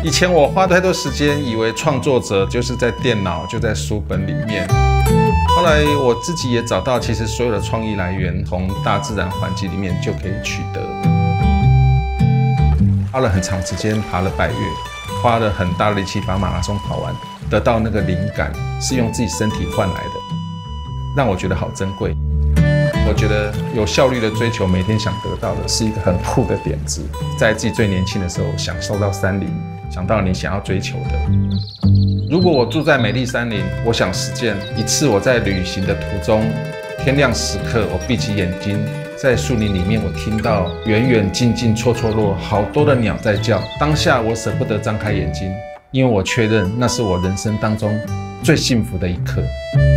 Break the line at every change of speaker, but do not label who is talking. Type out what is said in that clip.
以前我花太多时间，以为创作者就是在电脑、就在书本里面。后来我自己也找到，其实所有的创意来源从大自然环境里面就可以取得。花了很长时间，爬了100月，花了很大的力气把马拉松跑完，得到那个灵感是用自己身体换来的，让我觉得好珍贵。我觉得有效率的追求每天想得到的是一个很酷的点子，在自己最年轻的时候享受到山林，想到你想要追求的。如果我住在美丽山林，我想实践一次我在旅行的途中，天亮时刻我闭起眼睛，在树林里面我听到远远近近错错落好多的鸟在叫，当下我舍不得张开眼睛，因为我确认那是我人生当中最幸福的一刻。